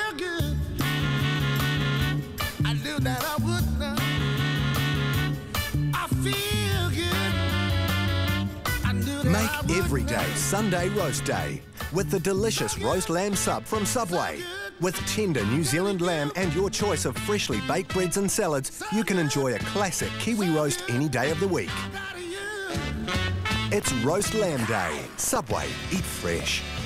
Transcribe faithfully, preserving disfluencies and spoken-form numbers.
feel good. I knew that I would not. I feel good. I knew that I Make would every not. day Sunday Roast Day with the delicious roast lamb sub from Subway. With tender New Zealand lamb and your choice of freshly baked breads and salads, you can enjoy a classic Kiwi roast any day of the week. It's Roast Lamb Day. Subway, eat fresh.